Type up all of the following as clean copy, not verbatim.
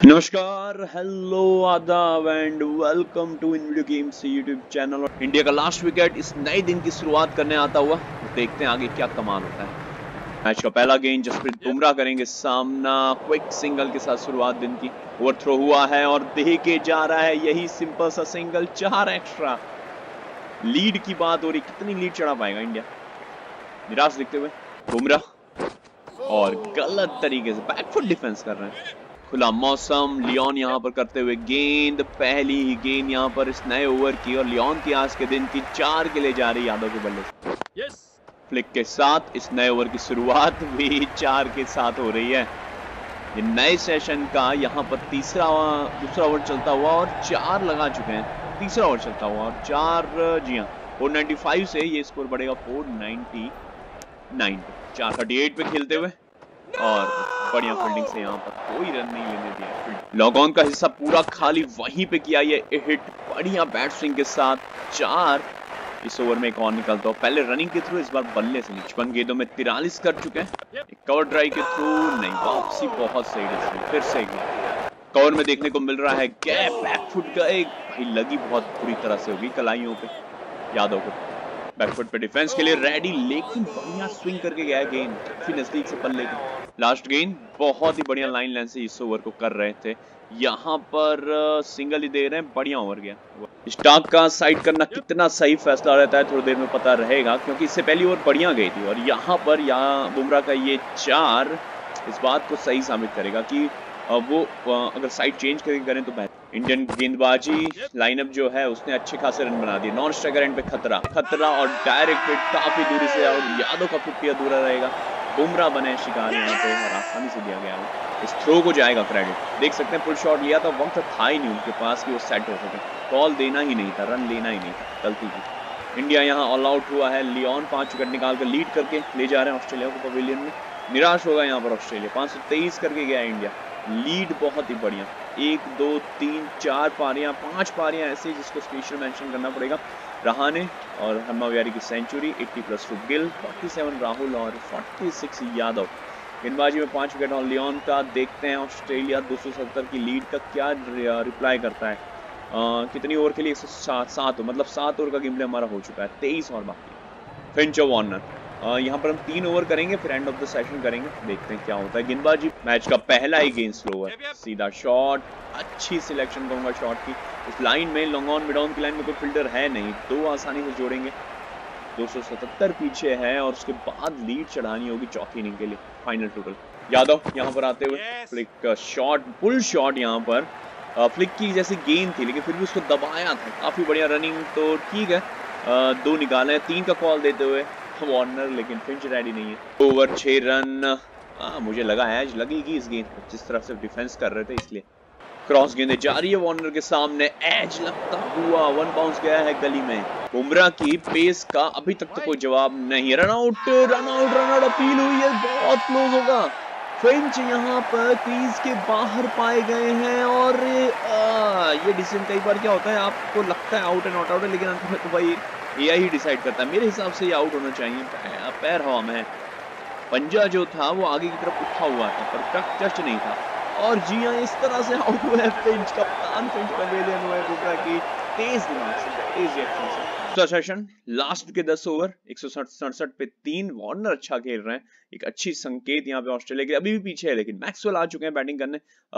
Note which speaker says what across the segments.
Speaker 1: नमस्कार, हेलो, आदाब and welcome to in video games YouTube channel. India का last wicket इस नए दिन की शुरुआत करने आता हुआ, देखते हैं आगे क्या कमाल होता है। मैच का पहला गेंद जसप्रीत बुमराह करेंगे सामना, क्विक सिंगल के साथ शुरुआत दिन की। ओवर थ्रो हुआ है और दे के जा रहा है, यही सिंपल सा सिंगल, 4 एक्स्ट्रा। लीड की बात हो रही, कितनी लीड चढ़ा पाएगा इंडिया। निराश दिखते हुए बुमराह और गलत तरीके से बैकफुट डिफेंस कर रहे हैं। खुला मौसम, लियोन यहां पर करते हुए गेंद, पहली ही गेंद यहां पर इस नए ओवर की, और लियोन की आज के दिन की 4 के लिए जा रही यादव के बल्ले से। फ्लिक के साथ इस नए ओवर की शुरुआत भी 4 के साथ हो रही है। ये नए सेशन का यहां पर दूसरा ओवर चलता हुआ और 4 लगा चुके हैं। तीसरा ओवर चलता हुआ और 4, जी हाँ, 495 से ये स्कोर बढ़ेगा 499 पे। 438 पे खेलते हुए और बढ़िया फील्डिंग से यहाँ पर कोई रन नहीं लेने दिया। लॉग ऑन का हिस्सा पूरा खाली वहीं पे किया ये हिट, बढ़िया बैट स्विंग के साथ 4। इस ओवर में एक और निकलता हो, पहले रनिंग के थ्रू, इस बार बल्ले से 55 गेंदों में 43 कर चुके हैं। एक कवर ड्राइव के थ्रू नहीं, वापसी बहुत सही है। फिर से कवर में देखने को मिल रहा है गैप, बैकफुट का एक भाई लगी बहुत बुरी तरह से होगी कलाइयों पे यादव को। बैकफुट पे डिफेंस के लिए रेडी, लेकिन बढ़िया स्विंग करके गया गेंद, काफी नजदीक से पल्ले के। लास्ट गेंद बहुत ही बढ़िया लाइन लेंथ से इस ओवर को कर रहे थे। यहाँ पर सिंगल ही दे रहे हैं, बढ़िया ओवर गया। स्टार्क का साइड करना कितना सही फैसला रहता है थोड़ी देर में पता रहेगा, क्योंकि इससे पहली ओवर बढ़िया गई थी और यहाँ पर बुमराह का ये 4 इस बात को सही साबित करेगा कि वो अगर साइड चेंज करके करें तो बेहतर। इंडियन गेंदबाजी लाइनअप जो है उसने अच्छे खासे रन बना दिए। नॉन स्ट्राइकर एंड पे खतरा और डायरेक्ट हिट काफी दूरी से, और यादव का 50 अधूरा रहेगा। बुमराह बने शिकार यहाँ पे और आसानी से दिया गया वो। इस थ्रो को जाएगा क्रेडिट। देख सकते हैं पुल शॉट लिया था, वक्त था ही नहीं उनके पास कि वो सेट हो सके। बॉल देना ही नहीं था, रन लेना ही नहीं था, गलती की। इंडिया यहाँ ऑल आउट हुआ है। लियोन 5 विकेट निकाल कर लीड करके ले जा रहे हैं ऑस्ट्रेलिया को पवेलियन में। निराश होगा यहाँ पर ऑस्ट्रेलिया, 523 करके गया इंडिया। लीड बहुत ही बढ़िया, 1 2 3 4 पारियां, 5 पारियां ऐसे जिसको स्पेशल मेंशन करना पड़ेगा। रहाने और हम्मा विहारी की सेंचुरी, 80+2 गिल, 47 राहुल और 46 यादव। गेंदबाजी में 5 विकेट और लियोन का। देखते हैं ऑस्ट्रेलिया 270 की लीड का क्या रिप्लाई करता है। कितनी ओवर के लिए? 107, मतलब 7 ओवर का गेम प्ले हमारा हो चुका है, 23 और बाकी। फिंच और वार्नर, यहाँ पर हम 3 ओवर करेंगे, फिर एंड ऑफ द सेशन करेंगे, देखते हैं क्या होता है। गेंदबाजी मैच का पहला ही गेंद स्लोवर, सीधा शॉट, अच्छी सिलेक्शन कहूंगा शॉट की। इस लाइन में लॉन्ग ऑन मिड ऑन की लाइन में कोई फील्डर है नहीं, 2 आसानी से जोड़ेंगे। 277 पीछे है और उसके बाद लीड चढ़ानी होगी चौथी इनिंग के लिए। फाइनल टोटल यादव यहाँ पर आते हुए फ्लिक शॉट, पुल शॉट यहाँ पर फ्लिक की जैसी गेंद थी, लेकिन फिर भी उसको दबाया था। काफी बढ़िया रनिंग, तो ठीक है। 2 निकाले, 3 का कॉल देते हुए वार्नर, लेकिन फिंच रेडी नहीं है। Over 6 run. मुझे लगा एज लगेगी इस गेंद पर, जिस तरह से डिफेंस कर रहे थे, इसलिए। क्रॉस गेंदे जा रही है वार्नर के सामने, एज लगता हुआ 1 बाउंस गया है गली में। बुमराह की पेस का अभी तक तो कोई जवाब नहीं। रनआउट अपील हुई है, बहुत क्लोज होगा। फिंच यहाँ पर क्रीज के बाहर पाए गए हैं और ये डिसीजन कई बार क्या होता है, आपको लगता है आउट है नॉट आउट है, लेकिन अंत में तो भाई एआई ही डिसाइड करता है। मेरे हिसाब से ये आउट होना चाहिए। पैर हवा में है, पंजा जो था वो आगे की तरफ उठा हुआ था, पर टच नहीं था। और जी हाँ, इस तरह से आउट हुआ है फिंच, कप्तान फिंच पवेलियन हुआ है बुमराह की तेज दिमाग से, तेज रिएक्शन से। सेशन लास्ट के 10 ओवर, 167 पे 3। वार्नर अच्छा खेल रहे हैं, एक अच्छी संकेत यहाँ पे ऑस्ट्रेलिया के। अभी भी पीछे है, लेकिन मैक्सवेल आ चुके हैं बैटिंग करने।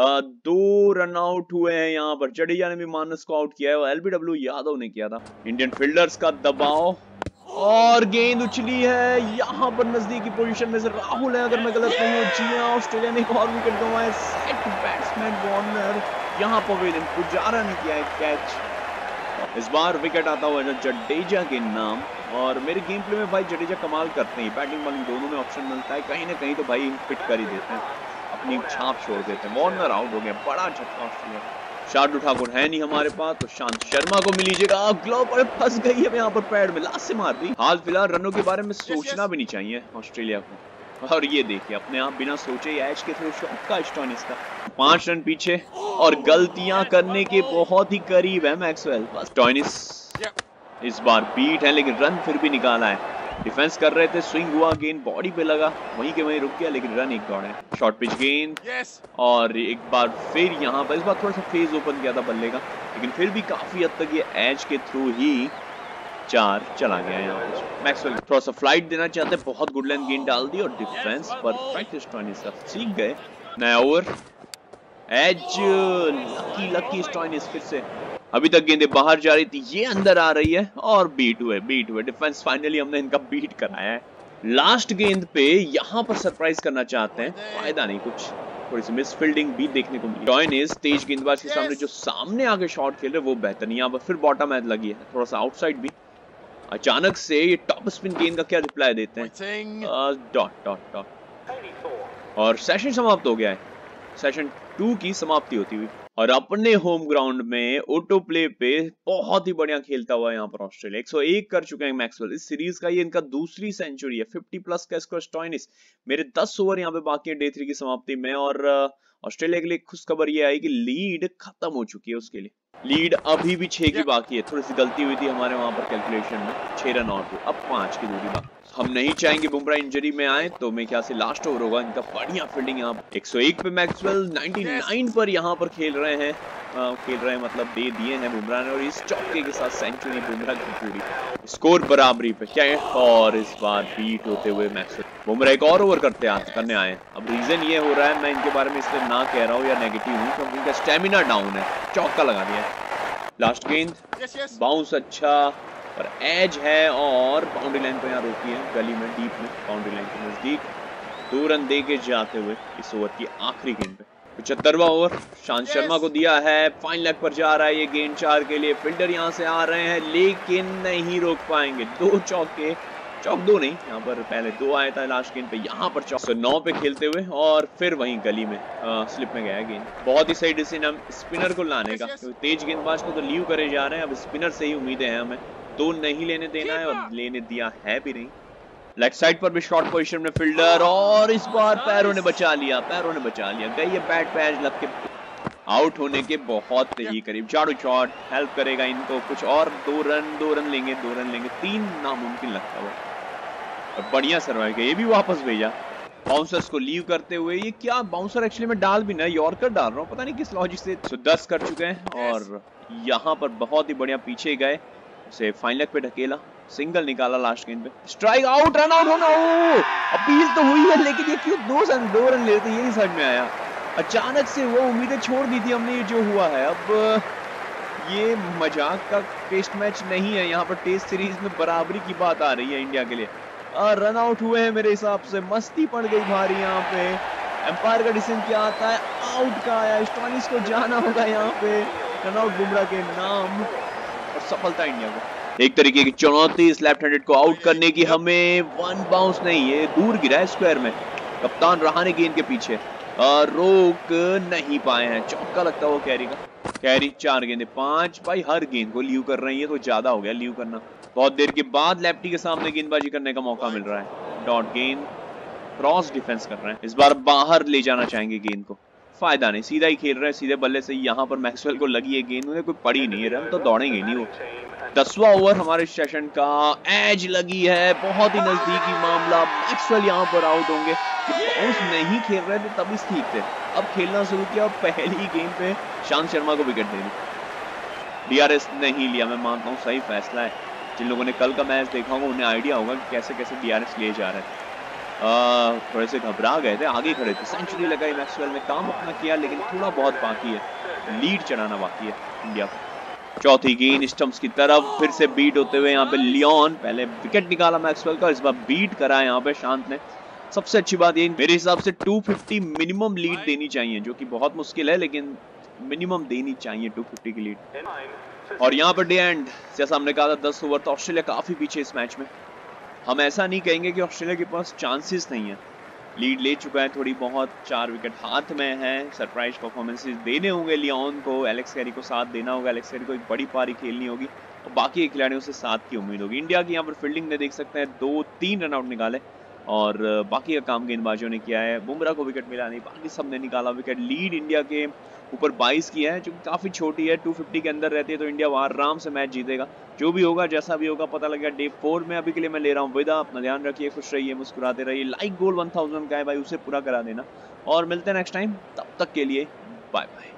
Speaker 1: 2 रन आउट हुए हैं यहाँ पर। जडेजा ने भी मानस को आउट किया है और एलबीडब्ल्यू यादव ने किया था। इंडियन फील्डर्स का दबाव और गेंद उछली है यहाँ पर नजदीकी पोजीशन में से राहुल है, अगर मैं गलत नहीं हूँ। जी हाँ, ऑस्ट्रेलिया ने एक और विकेट गंवाया। सेट बैट्समैन वार्नर यहाँ पवेलियन, पुजारा ने किया है कैच। इस बार विकेट आता हुआ जडेजा के नाम, और मेरे गेम प्ले में भाई जडेजा कमाल करते हैं। बैटिंग बॉलिंग दोनों में ऑप्शन मिलता है, कहीं ना कहीं तो भाई फिट कर ही देते हैं, अपनी छाप छोड़ देते हैं। वार्नर आउट हो गया, बड़ा झटका ऑस्ट्रेलिया। शार्दुल ठाकुर है नहीं हमारे पास, तो शांत शर्मा को मिलीजिएगा। ग्लोव पर फंस गई है यहाँ पर, पैड में लास्ट से मार दी। हाल फिलहाल रनों के बारे में सोचना भी नहीं चाहिए ऑस्ट्रेलिया को। और ये देखिए, अपने आप बिना सोचे एज के थ्रू शॉट का स्टॉइनिस का 5 रन पीछे और गलतियां करने के बहुत ही करीब है मैक्सवेल। बस स्टॉइनिस इस बार बीट है, लेकिन रन फिर भी निकाला है। डिफेंस कर रहे थे, स्विंग हुआ, गेंद बॉडी पे लगा, वहीं के वहीं रुक गया, लेकिन रन एक दौड़े। शॉर्ट पिच गेंद और एक बार फिर यहाँ पर, इस बार थोड़ा सा फेज ओपन किया था बल्ले का, लेकिन फिर भी काफी हद तक ये एज के थ्रू ही 4 चला गया यहाँ पर। मैक्सवेल थोड़ा सा फ्लाइट देना चाहते, बहुत गुड लेंथ गेंद डाल दी और डिफेंस परफेक्ट स्टॉइनिस का सीख गए। नया ओवर, एज, लकी स्टॉइनिस फिर से। अभी तक गेंदें बाहर जा रही थी, ये अंदर आ रही है और बीट हुए। डिफेंस फाइनली हमने इनका बीट कराया है। लास्ट गेंद पे यहाँ पर सरप्राइज करना चाहते हैं, फायदा नहीं कुछ, थोड़ी सी मिस फील्डिंग भी देखने को मिली। स्टॉइनिस तेज गेंदबाज के सामने जो सामने आके शॉट खेल रहे वो बेहतर नहीं, यहाँ पर फिर बॉटम एज लगी है, थोड़ा सा आउटसाइड भी। अचानक से ये टॉप स्पिन गेंद का क्या रिप्लाई देते हैं, डॉट और सेशन समाप्त हो गया है। सेशन 2 की समाप्ति होती हुई और अपने होम ग्राउंड में ऑटो प्ले पे बहुत ही बढ़िया खेलता हुआ यहाँ पर ऑस्ट्रेलिया 101 कर चुके हैं मैक्सवेल। इस सीरीज का ये इनका दूसरी सेंचुरी है। 50 प्लस का स्कोर स्टॉइनिस। मेरे 10 ओवर यहाँ पे बाकी है डे 3 की समाप्ति में और ऑस्ट्रेलिया के लिए खुशखबर ये आई कि लीड खत्म हो चुकी है उसके लिए। लीड अभी भी 6 की बाकी है, थोड़ी सी गलती हुई थी हमारे वहां पर कैलकुलेशन में, 6 रन आउट हुए, अब 5 की दूरी बाकी। हम नहीं चाहेंगे बुमराह इंजरी में आए, तो मेरे ख्याल से लास्ट ओवर होगा इनका। बढ़िया फील्डिंग यहाँ 101 पे मैक्सवेल 99 पर यहाँ पर खेल रहे हैं मतलब दे दिए हैं बुमराह ने, और इस चौके के साथ सेंचुरी बुमराह की पूरी। स्कोर बराबरी पे क्या है और इस बार बीट होते हुए मैक्सवेल। बुमराह एक और ओवर करने आए। अब रीजन ये हो रहा है, मैं इनके बारे में इसलिए ना कह रहा हूँ या नेगेटिव हूँ, क्योंकि इनका स्टेमिना डाउन है। चौका लगा दिया है। लास्ट गेंद, बाउंस अच्छा और एज है और बाउंड्री लाइन पे यहाँ रोकी है, गली में डीप में, बाउंड्री लाइन के नजदीक 2 रन दे के जाते हुए इस ओवर की आखिरी गेंद पे। 75वां ओवर शांत शर्मा को दिया है, फाइन लेग पर जा रहा है ये गेंद 4 के लिए। फील्डर यहाँ से आ रहे हैं लेकिन नहीं रोक पाएंगे। 2 चौके, चौक 2 नहीं, यहाँ पर पहले 2 आया था लास्ट गेंद पे, यहाँ पर चौक 9 पे खेलते हुए और फिर वहीं गली में स्लिप में गया गेंद। बहुत ही सही डिसीजन हम स्पिनर को लाने का, क्योंकि तेज गेंदबाज को तो लीव करे जा रहे हैं, अब स्पिनर से ही उम्मीदें हैं हमें। 2 नहीं लेने देना है और लेने दिया है भी नहीं। लेग साइड पर भी शॉर्ट पोजीशन में फील्डर और इस बार पैरों ने बचा लिया, गई ये बैट पैच लग के आउट होने के बहुत ही करीब। झाड़ू शॉट हेल्प करेगा इनको कुछ और। 2 रन लेंगे 3 नामुमकिन लगता हुआ और बढ़िया सर्वाइव किया, ये भी वापस भेजा। बाउंसर्स को लीव करते हुए, ये क्या बाउंसर एक्चुअली में डाल भी ना, यॉर्कर डाल रहा हूँ, पता नहीं किस लॉजिक से। 10 कर चुके हैं और यहाँ पर बहुत ही बढ़िया पीछे गए, उसे फाइन लेग पे ढकेला, सिंगल निकाला लास्ट गेंद पे, स्ट्राइक आउट, रन आउट होना। अपील तो हुई है लेकिन ये क्यों 2 रन लेते, ये नहीं समझ में आया। अचानक से वो उम्मीदें छोड़ दी थी हमने, ये जो हुआ है। अब ये मजाक का टेस्ट मैच नहीं है, यहाँ पर टेस्ट सीरीज में बराबरी की बात आ रही है इंडिया के लिए। रन आउट हुए हैं मेरे हिसाब से, मस्ती पड़ गई भारी यहाँ पे। एम्पायर का डिसीजन क्या आता है, आउट का आया, स्टॉइनिस को जाना होगा यहाँ पे, रन आउट बुमराह के नाम और सफलता इंडिया को। एक तरीके की चुनौती इस लेफ्ट हैंडेड को आउट करने की हमें। 1 बाउंस नहीं, ये दूर गिरा है स्क्वायर में, कप्तान रहाणे गेंद के पीछे रोक नहीं पाए हैं। चौका लगता हुआ कैरी का। कैरी 4 गेंदे 5, भाई हर गेंद को लीव कर रहे हैं, ये तो ज्यादा हो गया लीव करना। बहुत देर के बाद लेफ्टी के सामने गेंदबाजी करने का मौका मिल रहा है। डॉट गेंद, क्रॉस डिफेंस कर रहे हैं, इस बार बाहर ले जाना चाहेंगे गेंद को, फायदा नहीं, सीधा ही खेल रहे हैं, सीधे बल्ले से। यहाँ पर मैक्सवेल को लगी है गेंद, उन्हें कोई पड़ी नहीं है, रन तो दौड़ेंगे नहीं वो। 10वां ओवर हमारे सेशन का, एज लगी है, बहुत ही नजदीकी मामला। मैक्सवेल यहाँ पर आउट होंगे, बाउंस नहीं खेल रहे थे तभी ठीक थे, अब खेलना शुरू किया और पहली गेंद पे शांत शर्मा को विकेट दे दी। डीआरएस नहीं लिया, मैं मानता हूँ सही फैसला है। जिन लोगों ने कल का मैच देखा होगा उन्हें आइडिया होगा कि कैसे कैसे डीआरएस ले जा रहे थे। थोड़े से घबरा गए थे, आगे खड़े थे। सेंचुरी लगाई मैक्सवेल ने, काम अपना किया, लेकिन थोड़ा बहुत बाकी है, लीड चढ़ाना बाकी है इंडिया को। चौथी गेंद स्टंप्स की तरफ, फिर से बीट होते हुए यहाँ पे लियोन, पहले विकेट निकाला मैक्सवेल का, इस बार बीट करा यहाँ पे शांत ने। सबसे अच्छी बात ये, मेरे हिसाब से 250 मिनिमम लीड देनी चाहिए, जो कि बहुत मुश्किल है, लेकिन मिनिमम देनी चाहिए 250 की लीड। और यहाँ पर डे एंड, जैसा हमने कहा था 10 ओवर, तो ऑस्ट्रेलिया काफी पीछे इस मैच में। हम ऐसा नहीं कहेंगे कि ऑस्ट्रेलिया के पास चांसेस नहीं है, लीड ले चुका है थोड़ी बहुत, 4 विकेट हाथ में है। सरप्राइज परफॉर्मेंसेस देने होंगे लियोन को, एलेक्स कैरी को साथ देना होगा, एलेक्स कैरी को एक बड़ी पारी खेलनी होगी और बाकी खिलाड़ियों से साथ की उम्मीद होगी। इंडिया की यहाँ पर फील्डिंग में देख सकते हैं 2-3 रन आउट निकाले और बाकी का काम गेंदबाजों ने किया है। बुमराह को विकेट मिला नहीं, बाकी सबने निकाला विकेट। लीड इंडिया के ऊपर 22 की है जो काफी छोटी है, 250 के अंदर रहती है, तो इंडिया वहां आराम से मैच जीतेगा। जो भी होगा जैसा भी होगा पता लगेगा डे 4 में। अभी के लिए मैं ले रहा हूँ विदा। अपना ध्यान रखिए, खुश रहिए, मुस्कुराते रहिए। लाइक गोल 1000 का है भाई, उसे पूरा करा देना और मिलते हैं नेक्स्ट टाइम। तब तक के लिए बाय बाय।